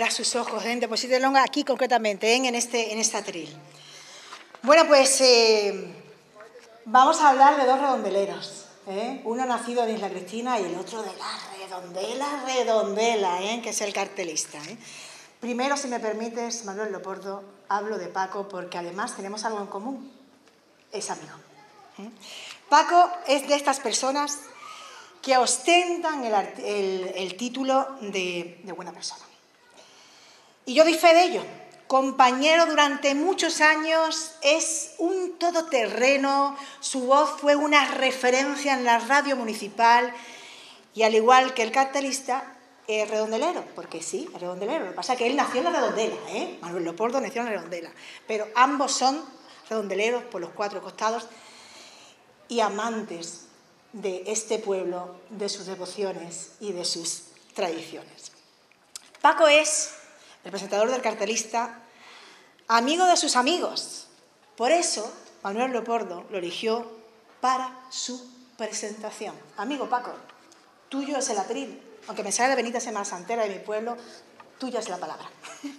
abra sus ojos, deposítenlo aquí concretamente, en este atril. Bueno, pues vamos a hablar de dos redondeleros. Uno nacido en Isla Cristina y el otro de la redondela, que es el cartelista. Primero, si me permites, Manuel Leopoldo, hablo de Paco porque además tenemos algo en común. Es amigo. Paco es de estas personas que ostentan el título de buena persona. Y yo doy fe de ello. Compañero durante muchos años, es un todoterreno, su voz fue una referencia en la radio municipal y al igual que el cartelista, es redondelero, porque sí, es redondelero. Lo que pasa es que él nació en la redondela, Manuel Leopoldo nació en la redondela, pero ambos son redondeleros por los cuatro costados y amantes de este pueblo, de sus devociones y de sus tradiciones. Paco es el presentador del cartelista, amigo de sus amigos. Por eso, Manuel Leopoldo lo eligió para su presentación. Amigo Paco, tuyo es el atril. Aunque me sale de Benita Semana Santera de mi pueblo, tuya es la palabra.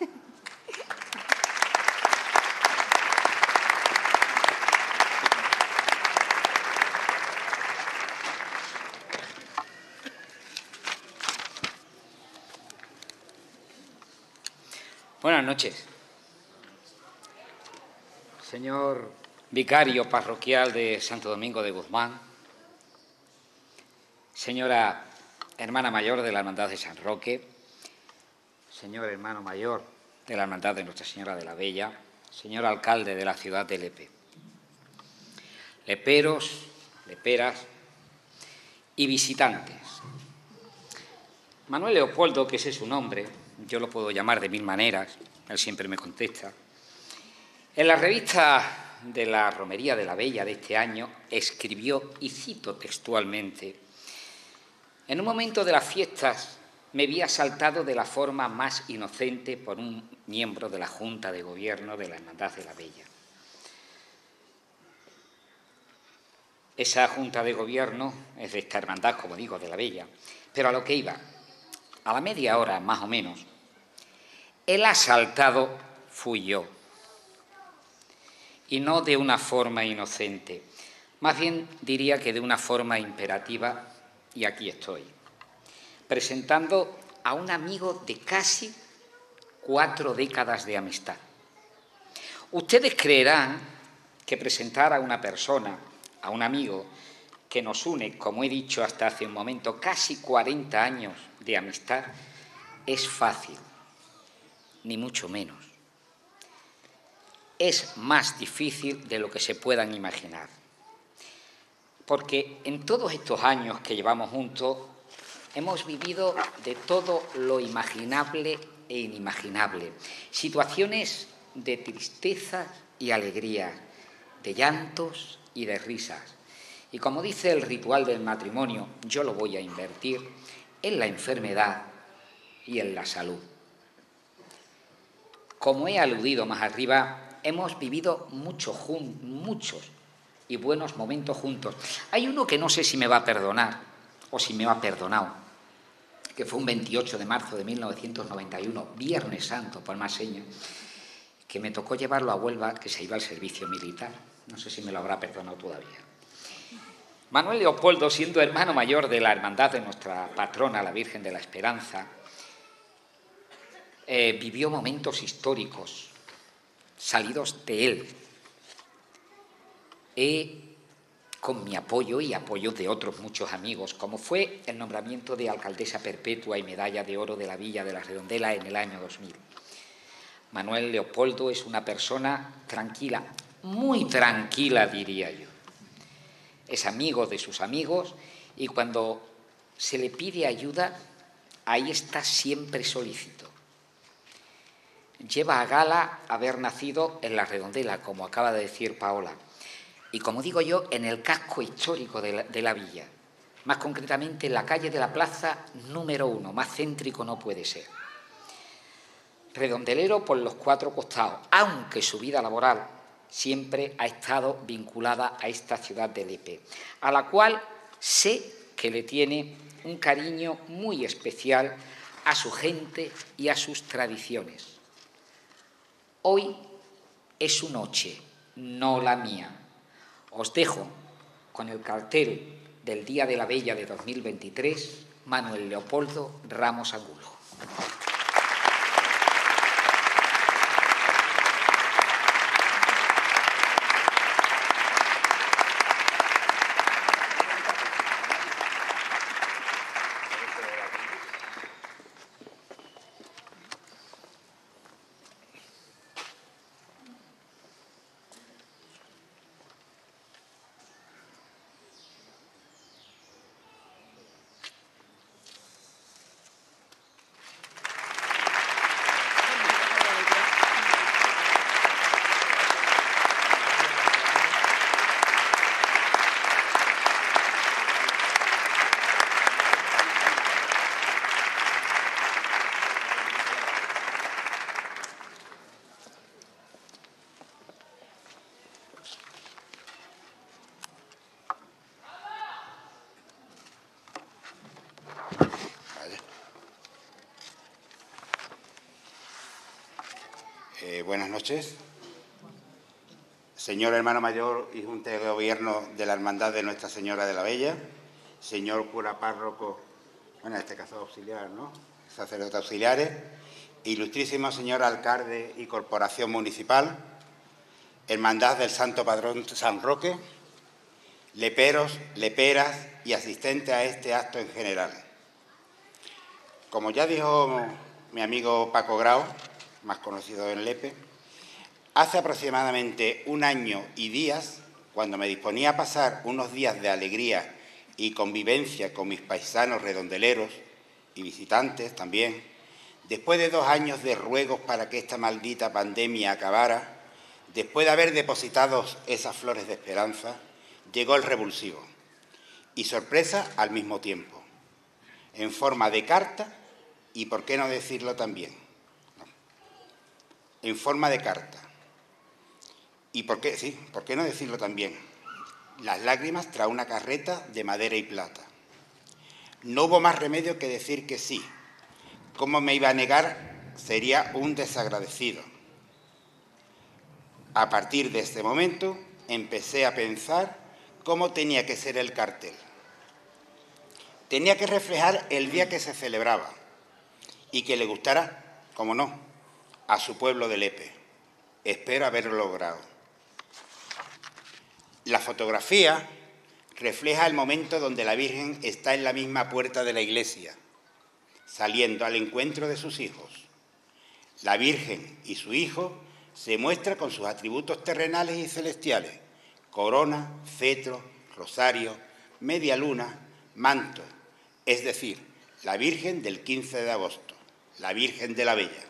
Buenas noches. Señor vicario parroquial de Santo Domingo de Guzmán, señora hermana mayor de la Hermandad de San Roque, señor hermano mayor de la Hermandad de Nuestra Señora de la Bella, señor alcalde de la ciudad de Lepe, leperos, leperas y visitantes. Manuel Leopoldo, que ese es su nombre, yo lo puedo llamar de mil maneras, él siempre me contesta. En la revista de la Romería de la Bella de este año escribió, y cito textualmente: en un momento de las fiestas me vi asaltado de la forma más inocente por un miembro de la Junta de Gobierno de la Hermandad de la Bella. Esa Junta de Gobierno es de esta hermandad, como digo, de la Bella, pero a lo que iba, a la media hora más o menos, el asaltado fui yo, y no de una forma inocente, más bien diría que de una forma imperativa, y aquí estoy, presentando a un amigo de casi 4 décadas de amistad. Ustedes creerán que presentar a una persona, a un amigo, que nos une, como he dicho hasta hace un momento, casi 40 años de amistad, es fácil, ni mucho menos. Es más difícil de lo que se puedan imaginar. Porque en todos estos años que llevamos juntos, hemos vivido de todo lo imaginable e inimaginable. Situaciones de tristeza y alegría, de llantos y de risas. Y como dice el ritual del matrimonio, yo lo voy a invertir en la enfermedad y en la salud. Como he aludido más arriba, hemos vivido muchos y buenos momentos juntos. Hay uno que no sé si me va a perdonar o si me ha perdonado, que fue un 28 de marzo de 1991, Viernes Santo, por más señas, que me tocó llevarlo a Huelva, que se iba al servicio militar. No sé si me lo habrá perdonado todavía. Manuel Leopoldo, siendo hermano mayor de la hermandad de nuestra patrona, la Virgen de la Esperanza, vivió momentos históricos salidos de él, con mi apoyo y apoyo de otros muchos amigos, como fue el nombramiento de alcaldesa perpetua y medalla de oro de la Villa de la Redondela en el año 2000. Manuel Leopoldo es una persona tranquila, muy tranquila, diría yo. Es amigo de sus amigos y cuando se le pide ayuda, ahí está siempre solícito. Lleva a gala haber nacido en la Redondela, como acaba de decir Paola, y como digo yo, en el casco histórico de la villa, más concretamente en la calle de la Plaza número 1, más céntrico no puede ser. Redondelero por los 4 costados, aunque su vida laboral siempre ha estado vinculada a esta ciudad de Lepe, a la cual sé que le tiene un cariño muy especial a su gente y a sus tradiciones. Hoy es su noche, no la mía. Os dejo con el cartel del Día de la Bella de 2023, Manuel Leopoldo Ramos Angulo. Buenas noches. Señor hermano mayor y junta de gobierno de la Hermandad de Nuestra Señora de la Bella, señor cura párroco, bueno, en este caso auxiliar, ¿no? Sacerdotes auxiliares, ilustrísimo señor alcalde y corporación municipal, Hermandad del Santo Padrón San Roque, leperos, leperas y asistentes a este acto en general. Como ya dijo mi amigo Paco Grau, más conocido en Lepe, hace aproximadamente un año y días, cuando me disponía a pasar unos días de alegría y convivencia con mis paisanos redondeleros y visitantes también, después de 2 años de ruegos para que esta maldita pandemia acabara, después de haber depositado esas flores de esperanza, llegó el revulsivo y sorpresa al mismo tiempo, en forma de carta y, por qué no decirlo también, en forma de carta. ¿Y por qué? Sí, ¿por qué no decirlo también? Las lágrimas tras una carreta de madera y plata. No hubo más remedio que decir que sí. ¿Cómo me iba a negar? Sería un desagradecido. A partir de este momento empecé a pensar cómo tenía que ser el cartel. Tenía que reflejar el día que se celebraba y que le gustara, como no, a su pueblo de Lepe. Espero haberlo logrado. La fotografía refleja el momento donde la Virgen está en la misma puerta de la iglesia, saliendo al encuentro de sus hijos. La Virgen y su hijo se muestran con sus atributos terrenales y celestiales: corona, cetro, rosario, media luna, manto, es decir, la Virgen del 15 de agosto, la Virgen de la Bella.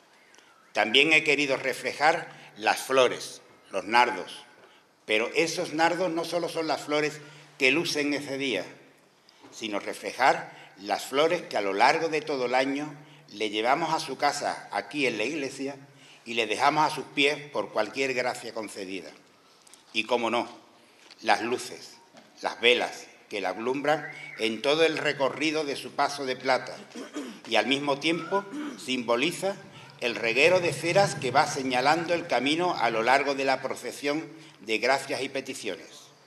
También he querido reflejar las flores, los nardos, pero esos nardos no solo son las flores que lucen ese día, sino reflejar las flores que a lo largo de todo el año le llevamos a su casa aquí en la iglesia y le dejamos a sus pies por cualquier gracia concedida. Y, cómo no, las luces, las velas que la alumbran en todo el recorrido de su paso de plata y al mismo tiempo simboliza el reguero de ceras que va señalando el camino a lo largo de la procesión de gracias y peticiones.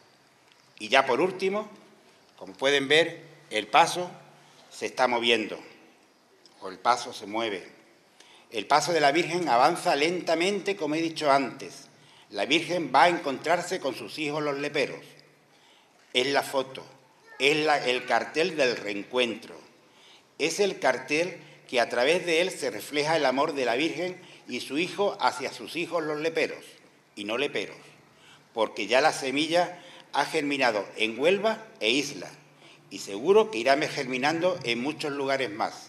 Y ya por último, como pueden ver, el paso se está moviendo, o el paso se mueve. El paso de la Virgen avanza lentamente, como he dicho antes. La Virgen va a encontrarse con sus hijos los leperos. Es la foto, es el cartel del reencuentro. Es el cartel que a través de él se refleja el amor de la Virgen y su hijo hacia sus hijos los leperos, y no leperos, porque ya la semilla ha germinado en Huelva e Isla, y seguro que irá germinando en muchos lugares más.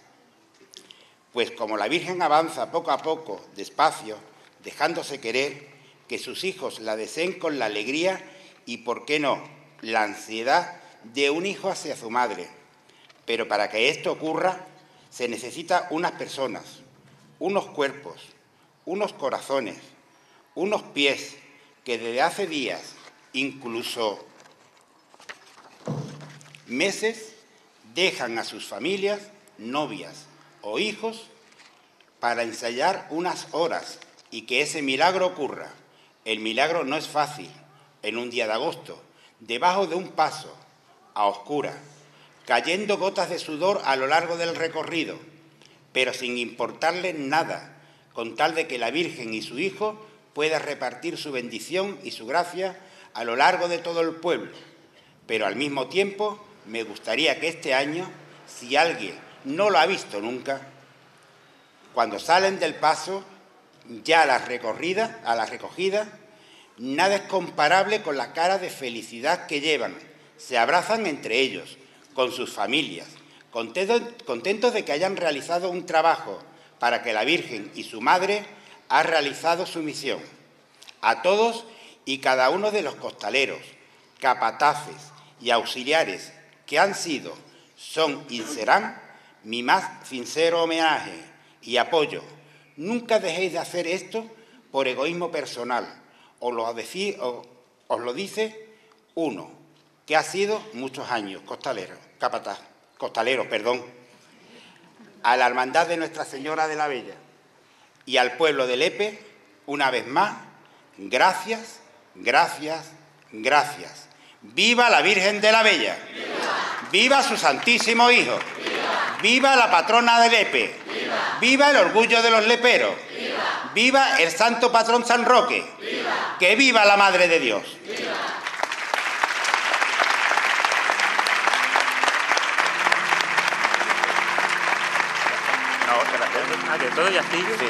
Pues como la Virgen avanza poco a poco, despacio, dejándose querer, que sus hijos la deseen con la alegría y, por qué no, la ansiedad de un hijo hacia su madre. Pero para que esto ocurra, se necesita unas personas, unos cuerpos, unos corazones, unos pies que desde hace días, incluso meses, dejan a sus familias, novias o hijos para ensayar unas horas y que ese milagro ocurra. El milagro no es fácil, en un día de agosto, debajo de un paso, a oscuras, cayendo gotas de sudor a lo largo del recorrido, pero sin importarle nada, con tal de que la Virgen y su Hijo puedan repartir su bendición y su gracia a lo largo de todo el pueblo. Pero al mismo tiempo me gustaría que este año, si alguien no lo ha visto nunca, cuando salen del paso, ya a la recogida, nada es comparable con la cara de felicidad que llevan. Se abrazan entre ellos, con sus familias, contentos de que hayan realizado un trabajo para que la Virgen y su Madre ha realizado su misión. A todos y cada uno de los costaleros, capataces y auxiliares que han sido, son y serán mi más sincero homenaje y apoyo. Nunca dejéis de hacer esto por egoísmo personal. Os lo dice uno, que ha sido muchos años costalero, a la Hermandad de Nuestra Señora de la Bella y al pueblo de Lepe, una vez más, gracias, gracias, gracias. ¡Viva la Virgen de la Bella! ¡Viva! ¡Viva su Santísimo Hijo! ¡Viva! ¡Viva la patrona de Lepe! ¡Viva! ¡Viva el orgullo de los leperos! ¡Viva! ¡Viva el santo patrón San Roque! ¡Viva! ¡Que viva la Madre de Dios! ¡Viva! ¿De todo y así? Sí.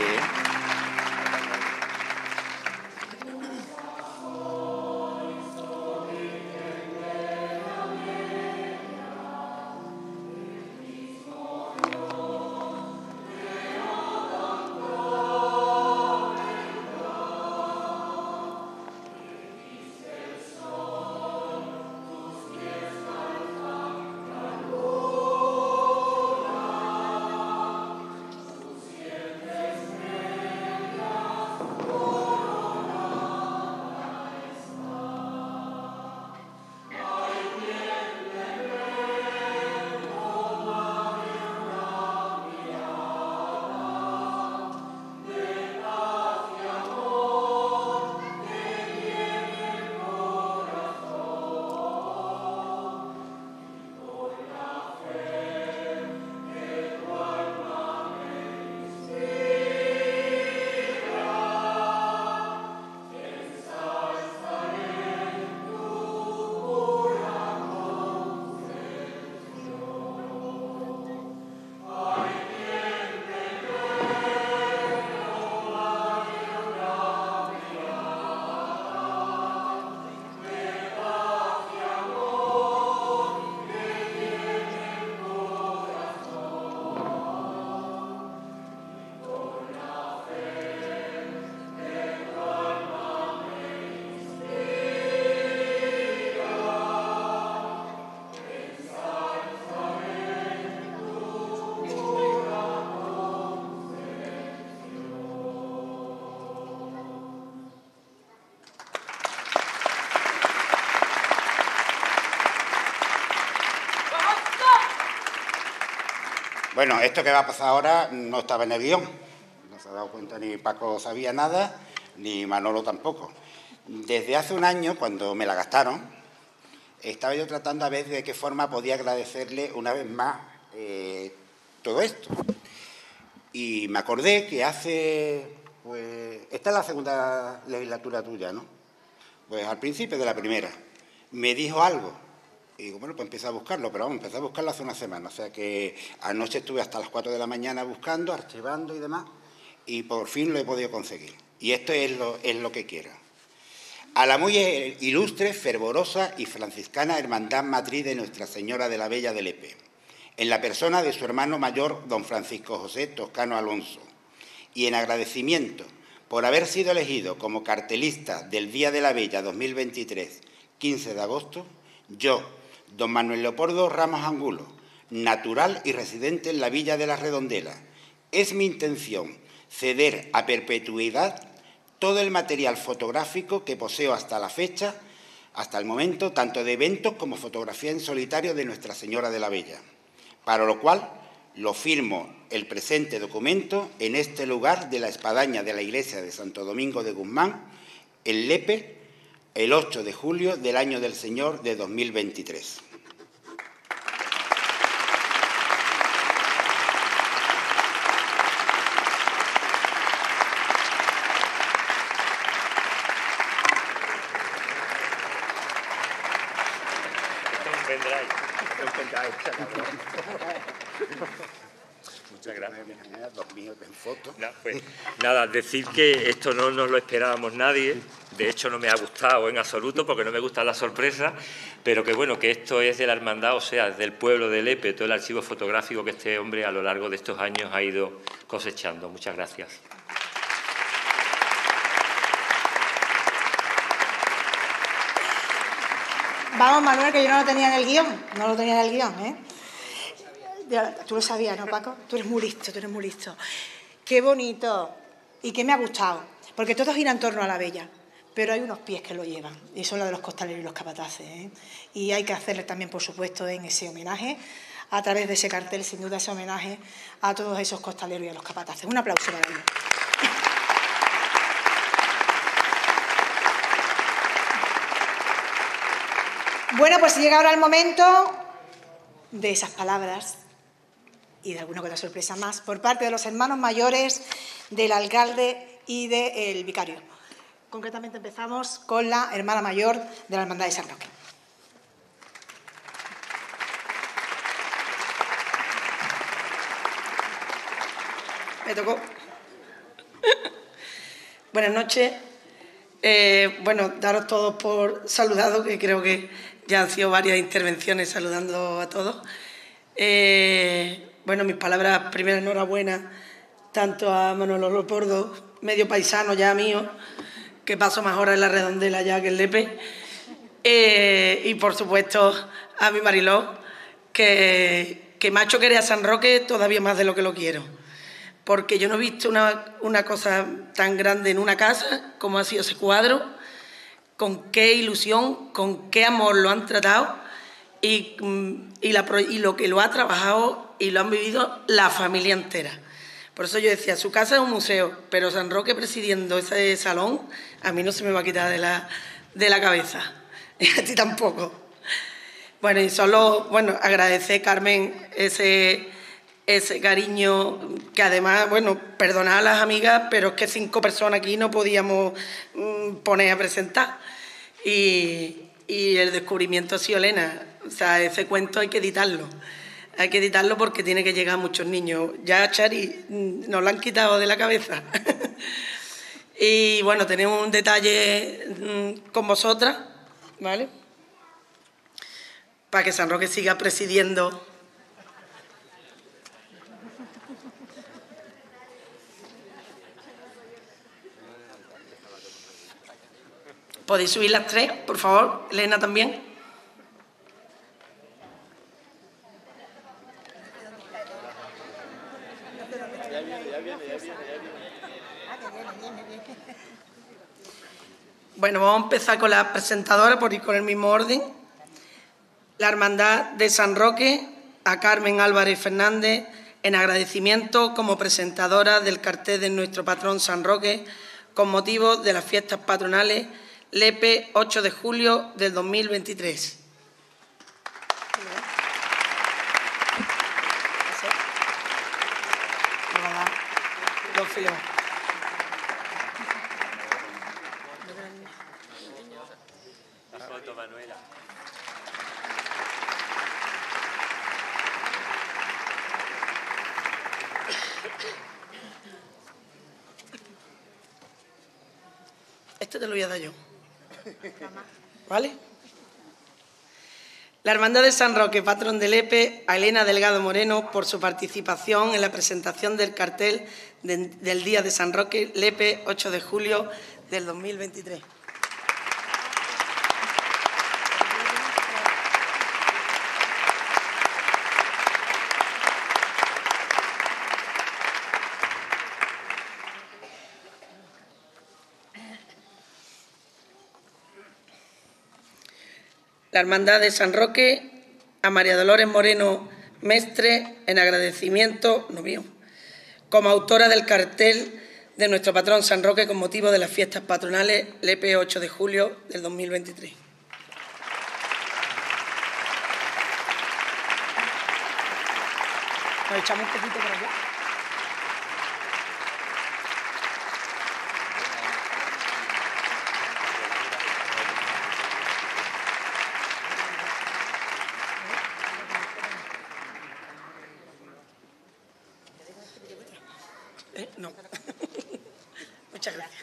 Bueno, esto que va a pasar ahora no estaba en el guión. No se ha dado cuenta, ni Paco sabía nada, ni Manolo tampoco. Desde hace un año, cuando me la gastaron, estaba yo tratando a ver de qué forma podía agradecerle una vez más todo esto. Y me acordé que hace, pues, esta es la segunda legislatura tuya, ¿no? Pues al principio de la primera, me dijo algo. Y digo, bueno, pues empecé a buscarlo, pero vamos, empecé a buscarlo hace una semana. O sea que anoche estuve hasta las 4 de la mañana buscando, archivando y demás, y por fin lo he podido conseguir. Y esto es lo que quiero. A la muy ilustre, fervorosa y franciscana Hermandad Matriz de Nuestra Señora de la Bella de Lepe, en la persona de su hermano mayor, don Francisco José Toscano Alonso, y en agradecimiento por haber sido elegido como cartelista del Día de la Bella 2023, 15 de agosto, yo, don Manuel Leopoldo Ramos Angulo, natural y residente en la Villa de la Redondela, es mi intención ceder a perpetuidad todo el material fotográfico que poseo hasta la fecha, hasta el momento, tanto de eventos como fotografía en solitario de Nuestra Señora de la Bella, para lo cual lo firmo el presente documento en este lugar de la espadaña de la iglesia de Santo Domingo de Guzmán, en Lepe, el 8 de julio del año del Señor de 2023. Muchas gracias. No, pues, nada, decir que esto no nos lo esperábamos nadie. De hecho, no me ha gustado en absoluto porque no me gusta la sorpresa, pero que bueno, que esto es de la hermandad, o sea, del pueblo de Lepe, todo el archivo fotográfico que este hombre a lo largo de estos años ha ido cosechando. Muchas gracias. Vamos, Manuel, que yo no lo tenía en el guión. No lo tenía en el guión, ¿eh? Tú lo sabías, ¿no, Paco? Tú eres muy listo, tú eres muy listo. Qué bonito y qué me ha gustado, porque todo gira en torno a la Bella, pero hay unos pies que lo llevan, y son los de los costaleros y los capataces, ¿eh? Y hay que hacerle también, por supuesto, en ese homenaje, a través de ese cartel, sin duda, ese homenaje a todos esos costaleros y a los capataces. Un aplauso para ellos. Bueno, pues llega ahora el momento de esas palabras y de alguna otra sorpresa más por parte de los hermanos mayores, del alcalde y del vicario. Concretamente empezamos con la hermana mayor de la Hermandad de San Roque. Me tocó. Buenas noches. Bueno, daros todos por saludados, que creo que ya han sido varias intervenciones saludando a todos. Bueno, mis palabras, primero, enhorabuena, tanto a Manolo Lopordo, medio paisano ya mío, que paso más horas en la Redondela ya que en Lepe, y por supuesto a mi Mariló, que me ha hecho querer a San Roque todavía más de lo que lo quiero, porque yo no he visto una cosa tan grande en una casa como ha sido ese cuadro, con qué ilusión, con qué amor lo han tratado y lo que lo ha trabajado y lo han vivido la familia entera. Por eso yo decía, su casa es un museo, pero San Roque presidiendo ese salón, a mí no se me va a quitar de la cabeza, y a ti tampoco. Bueno, y solo, agradecer, Carmen, ese cariño, que además, perdonad a las amigas, pero es que 5 personas aquí no podíamos poner a presentar. Y el descubrimiento ha sido Elena. O sea, ese cuento hay que editarlo. Hay que editarlo porque tiene que llegar a muchos niños. Ya, Chari, nos lo han quitado de la cabeza. Y bueno, tenemos un detalle con vosotras, ¿vale? Para que San Roque siga presidiendo. ¿Podéis subir las 3, por favor? Elena también. Bueno, vamos a empezar con la presentadora, por ir con el mismo orden. La Hermandad de San Roque, a Carmen Álvarez Fernández, en agradecimiento como presentadora del cartel de nuestro patrón San Roque, con motivo de las fiestas patronales Lepe, 8 de julio del 2023. Este te lo voy a dar yo. ¿Vale? La Hermandad de San Roque, patrón de Lepe, a Elena Delgado Moreno por su participación en la presentación del cartel del Día de San Roque, Lepe, 8 de julio del 2023. La Hermandad de San Roque, a María Dolores Moreno Mestre, en agradecimiento, no mío, como autora del cartel de nuestro patrón San Roque con motivo de las fiestas patronales Lepe 8 de julio del 2023. Nos echamos un poquito para allá. No. Muchas gracias.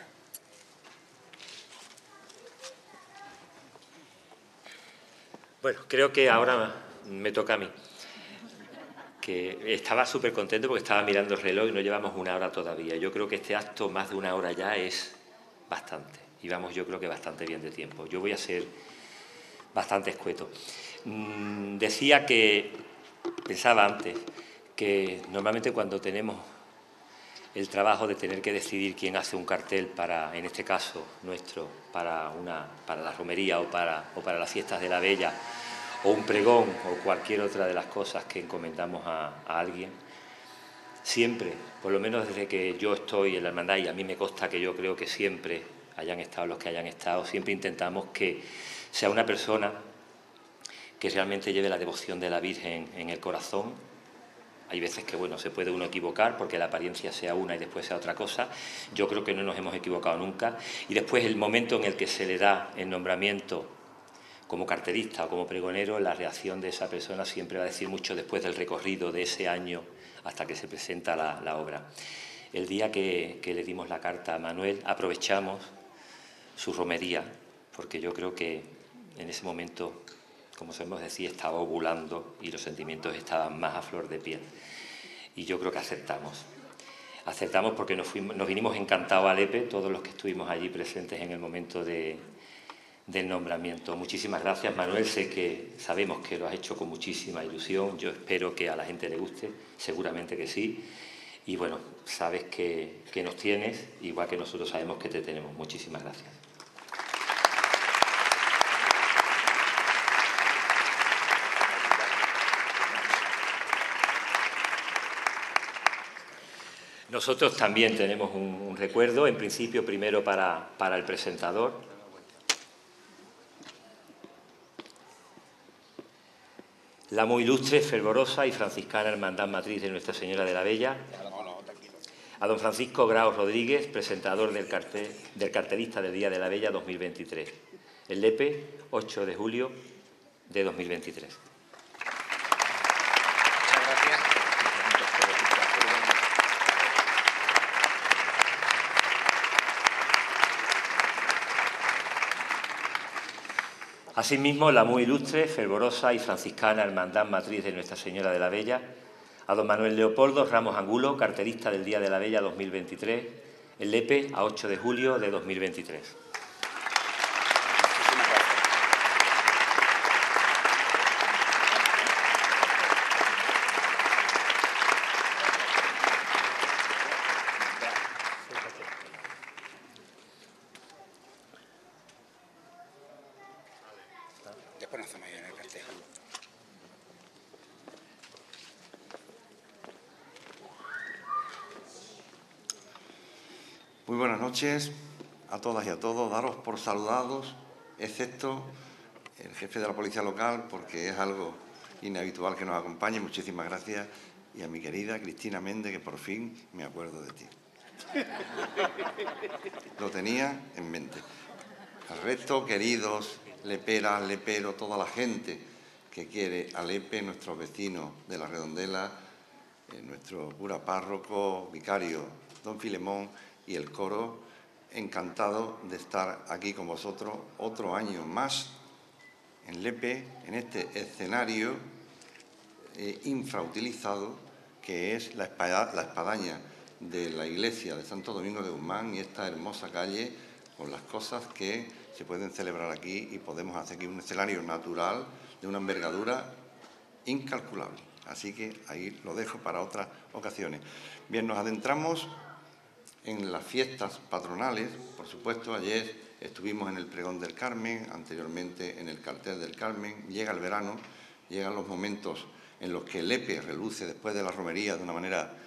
Bueno, creo que ahora me toca a mí. Que estaba súper contento porque estaba mirando el reloj y no llevamos una hora todavía. Yo creo que este acto, más de una hora ya, es bastante. Y vamos, yo creo que bastante bien de tiempo. Yo voy a ser bastante escueto. Decía que, pensaba antes, que normalmente cuando tenemos el trabajo de tener que decidir quién hace un cartel para, en este caso nuestro, para la romería o para las fiestas de la Bella, o un pregón o cualquier otra de las cosas que encomendamos a alguien, siempre, por lo menos desde que yo estoy en la hermandad, y a mí me consta que yo creo que siempre hayan estado los que hayan estado, siempre intentamos que sea una persona que realmente lleve la devoción de la Virgen en el corazón. Hay veces que, bueno, se puede uno equivocar porque la apariencia sea una y después sea otra cosa. Yo creo que no nos hemos equivocado nunca. Y después, el momento en el que se le da el nombramiento como cartelista o como pregonero, la reacción de esa persona siempre va a decir mucho después del recorrido de ese año hasta que se presenta la obra. El día que le dimos la carta a Manuel, aprovechamos su romería, porque yo creo que en ese momento, como sabemos decir, estaba ovulando y los sentimientos estaban más a flor de piel. Y yo creo que aceptamos. Aceptamos porque nos vinimos encantados a Lepe, todos los que estuvimos allí presentes en el momento del nombramiento. Muchísimas gracias, Manuel. Sabemos que lo has hecho con muchísima ilusión. Yo espero que a la gente le guste, seguramente que sí. Y bueno, sabes que nos tienes, igual que nosotros sabemos que te tenemos. Muchísimas gracias. Nosotros también tenemos un recuerdo, en principio primero para el presentador. La muy ilustre, fervorosa y franciscana Hermandad Matriz de Nuestra Señora de la Bella. A don Francisco Grau Rodríguez, presentador del cartelista del Día de la Bella 2023. El Lepe, 8 de julio de 2023. Asimismo, la muy ilustre, fervorosa y franciscana Hermandad Matriz de Nuestra Señora de la Bella, a don Manuel Leopoldo Ramos Angulo, cartelista del Día de la Bella 2023, el Lepe, a 8 de julio de 2023. Muy buenas noches a todas y a todos. Daros por saludados, excepto el jefe de la policía local, porque es algo inhabitual que nos acompañe. Muchísimas gracias. Y a mi querida Cristina Méndez, que por fin me acuerdo de ti. Lo tenía en mente. Al resto, queridos leperas, leperos, toda la gente que quiere a Lepe, nuestros vecinos de la Redondela, nuestro cura párroco, vicario, don Filemón, y el coro, encantado de estar aquí con vosotros otro año más en Lepe, en este escenario infrautilizado que es la espadaña de la iglesia de Santo Domingo de Guzmán y esta hermosa calle con las cosas que se pueden celebrar aquí y podemos hacer aquí un escenario natural de una envergadura incalculable. Así que ahí lo dejo para otras ocasiones. Bien, nos adentramos en las fiestas patronales. Por supuesto, ayer estuvimos en el Pregón del Carmen, anteriormente en el Cartel del Carmen. Llega el verano, llegan los momentos en los que Lepe reluce después de la romería de una manera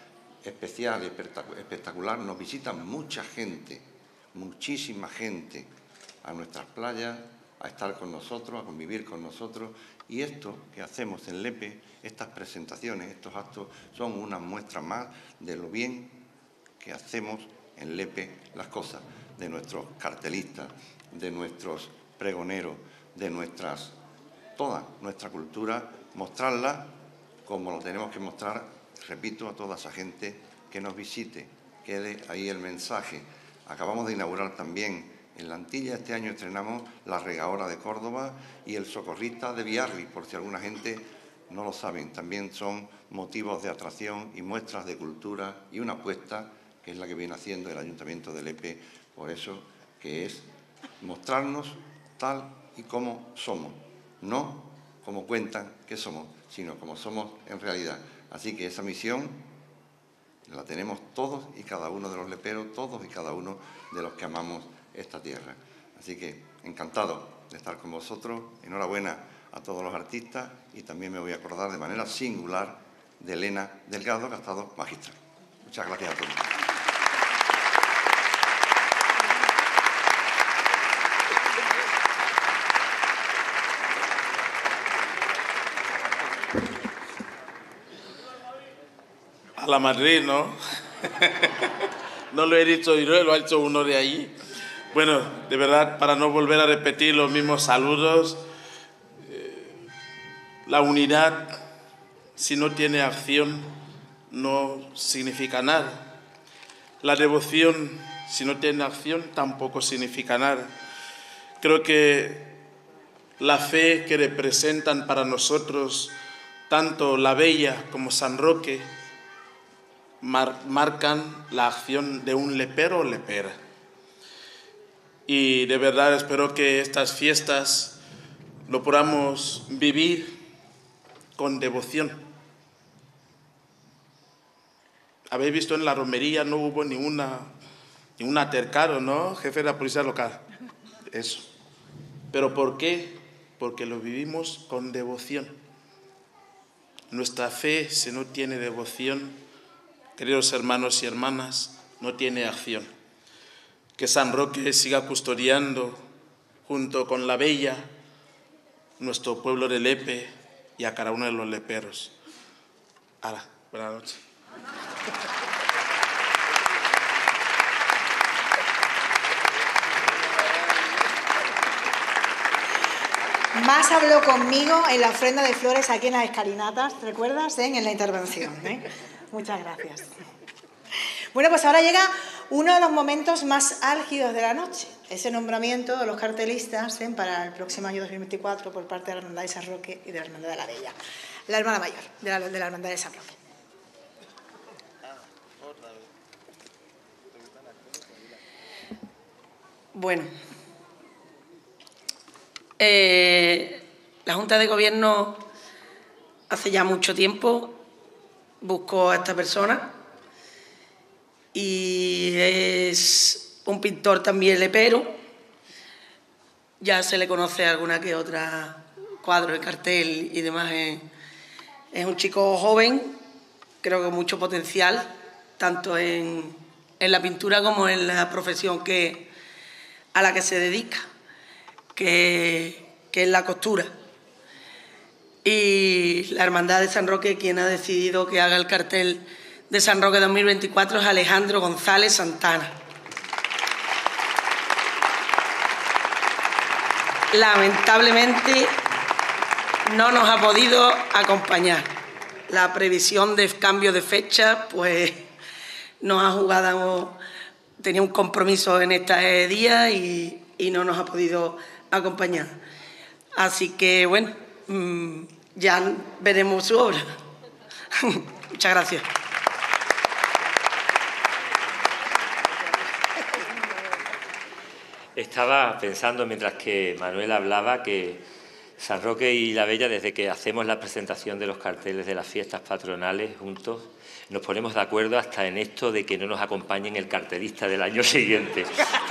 especial y espectacular. Nos visita mucha gente, muchísima gente, a nuestras playas, a estar con nosotros, a convivir con nosotros. Y esto que hacemos en Lepe, estas presentaciones, estos actos, son una muestra más de lo bien que hacemos en Lepe las cosas, de nuestros cartelistas, de nuestros pregoneros, de toda nuestra cultura, mostrarla como lo tenemos que mostrar, repito, a toda esa gente que nos visite. Quede ahí el mensaje. Acabamos de inaugurar también en La Antilla, este año estrenamos la Regadora de Córdoba y el Socorrista de Biarritz, por si alguna gente no lo sabe. También son motivos de atracción y muestras de cultura y una apuesta que es la que viene haciendo el Ayuntamiento de Lepe, por eso que es mostrarnos tal y como somos, no como cuentan que somos, sino como somos en realidad. Así que esa misión la tenemos todos y cada uno de los leperos, todos y cada uno de los que amamos esta tierra. Así que encantado de estar con vosotros, enhorabuena a todos los artistas y también me voy a acordar de manera singular de Elena Delgado, que ha estado magistral. Muchas gracias a todos. A la Madrid, ¿no? No lo he dicho yo, lo ha hecho uno de allí. Bueno, de verdad, para no volver a repetir los mismos saludos, la unidad, si no tiene acción, no significa nada. La devoción, si no tiene acción, tampoco significa nada. Creo que la fe que representan para nosotros tanto la Bella como San Roque marcan la acción de un lepero o lepera. Y de verdad espero que estas fiestas lo podamos vivir con devoción. Habéis visto en la romería no hubo ni un altercado, ¿no? Jefe de la policía local. Eso. ¿Pero por qué? Porque lo vivimos con devoción. Nuestra fe, si no tiene devoción, queridos hermanos y hermanas, no tiene acción. Que San Roque siga custodiando, junto con la Bella, nuestro pueblo de Lepe y a cada uno de los leperos. Hala, buenas noches. Más habló conmigo en la ofrenda de flores aquí en las escalinatas, ¿te recuerdas? En la intervención. Muchas gracias. Bueno, pues ahora llega uno de los momentos más álgidos de la noche, ese nombramiento de los cartelistas para el próximo año 2024 por parte de la Hermandad de San Roque y de la Hermandad de la Bella, la hermana mayor de la Hermandad de San Roque. Bueno, la Junta de Gobierno hace ya mucho tiempo buscó a esta persona y es un pintor también lepero. Ya se le conoce alguna que otra cuadro de cartel y demás. Es un chico joven, creo que con mucho potencial, tanto en la pintura como en la profesión a la que se dedica, que es la costura. Y la Hermandad de San Roque, quien ha decidido que haga el cartel de San Roque 2024 es Alejandro González Santana. Lamentablemente no nos ha podido acompañar. La previsión de cambio de fecha, pues nos ha jugado, tenía un compromiso en este día y no nos ha podido acompañar. Así que, bueno, ya veremos su obra. Muchas gracias. Estaba pensando, mientras que Manuel hablaba, que San Roque y la Bella, desde que hacemos la presentación de los carteles de las fiestas patronales juntos, nos ponemos de acuerdo hasta en esto de que no nos acompañen el cartelista del año siguiente.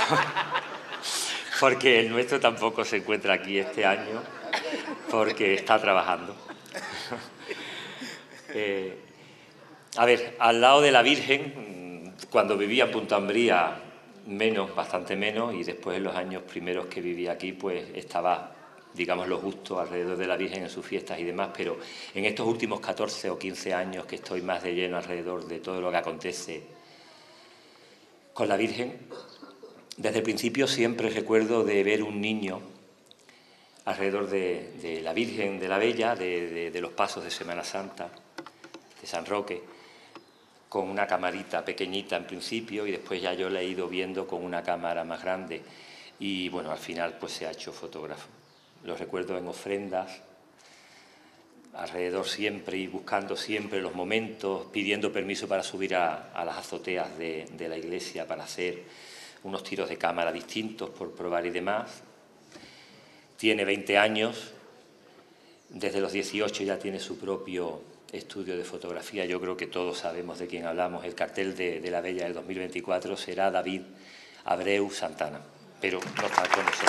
Porque el nuestro tampoco se encuentra aquí este año, porque está trabajando. A ver, al lado de la Virgen, cuando vivía en Punta Umbría, menos, bastante menos, y después en los años primeros que vivía aquí, pues estaba, digamos, lo justo alrededor de la Virgen en sus fiestas y demás, pero en estos últimos 14 o 15 años que estoy más de lleno alrededor de todo lo que acontece con la Virgen, desde el principio siempre recuerdo de ver un niño alrededor de la Virgen de la Bella, de los pasos de Semana Santa, de San Roque, con una camarita pequeñita en principio y después ya yo la he ido viendo con una cámara más grande y bueno, al final pues se ha hecho fotógrafo. Lo recuerdo en ofrendas, alrededor siempre y buscando siempre los momentos, pidiendo permiso para subir a las azoteas de la iglesia para hacer unos tiros de cámara distintos por probar y demás. Tiene 20 años, desde los 18 ya tiene su propio estudio de fotografía. Yo creo que todos sabemos de quién hablamos. El cartel de la Bella del 2024 será David Abreu Santana, pero no está con nosotros.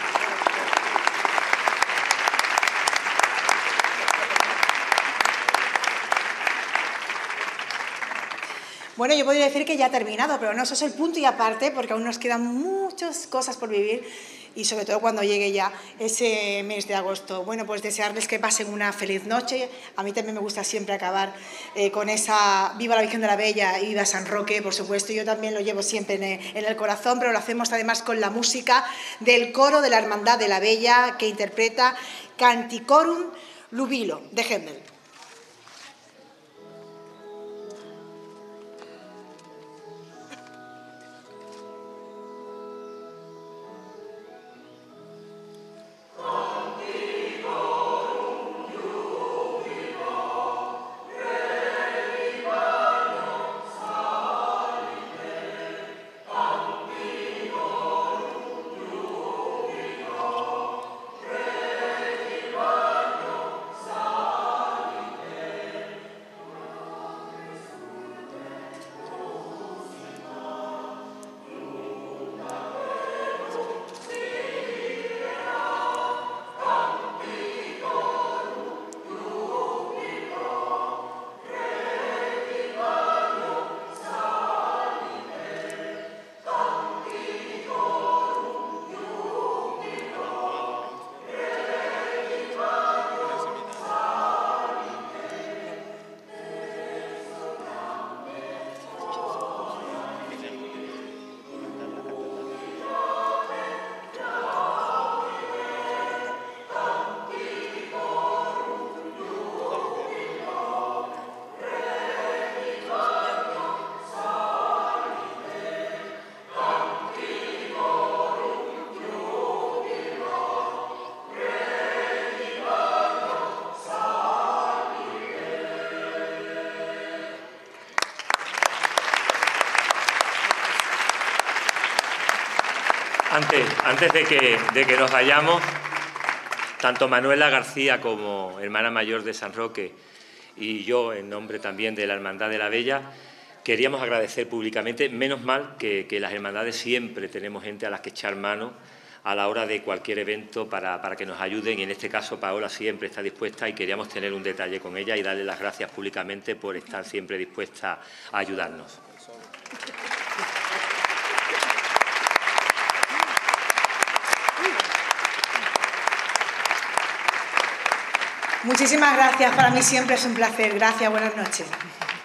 Bueno, yo podría decir que ya ha terminado, pero no, eso es el punto y aparte, porque aún nos quedan muchas cosas por vivir y sobre todo cuando llegue ya ese mes de agosto. Bueno, pues desearles que pasen una feliz noche. A mí también me gusta siempre acabar con esa Viva la Virgen de la Bella y Viva San Roque, por supuesto. Yo también lo llevo siempre en el corazón, pero lo hacemos además con la música del coro de la Hermandad de la Bella que interpreta Canticorum Lubilo de Händel. Antes de que nos vayamos, tanto Manuela García como hermana mayor de San Roque y yo, en nombre también de la Hermandad de la Bella, queríamos agradecer públicamente. Menos mal que las hermandades siempre tenemos gente a las que echar mano a la hora de cualquier evento para que nos ayuden, y en este caso Paola siempre está dispuesta y queríamos tener un detalle con ella y darle las gracias públicamente por estar siempre dispuesta a ayudarnos. Muchísimas gracias, para mí siempre es un placer. Gracias, buenas noches.